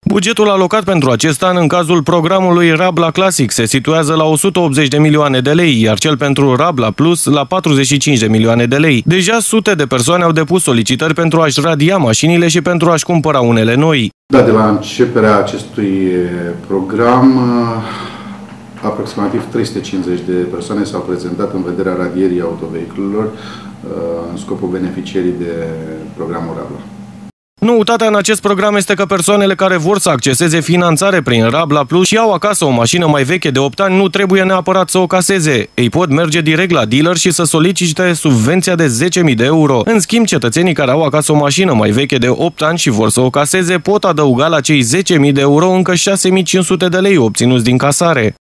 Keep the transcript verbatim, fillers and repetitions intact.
Bugetul alocat pentru acest an în cazul programului Rabla Classic se situează la o sută optzeci de milioane de lei, iar cel pentru Rabla Plus la patruzeci și cinci de milioane de lei. Deja sute de persoane au depus solicitări pentru a-și radia mașinile și pentru a-și cumpăra unele noi. Da, de la începerea acestui program, aproximativ trei sute cincizeci de persoane s-au prezentat în vederea radierii autovehiculelor în scopul beneficierii de programul Rabla. Noutatea în acest program este că persoanele care vor să acceseze finanțare prin Rabla Plus și au acasă o mașină mai veche de opt ani nu trebuie neapărat să o caseze. Ei pot merge direct la dealer și să solicite subvenția de zece mii de euro. În schimb, cetățenii care au acasă o mașină mai veche de opt ani și vor să o caseze pot adăuga la cei zece mii de euro încă șase mii cinci sute de lei obținuți din casare.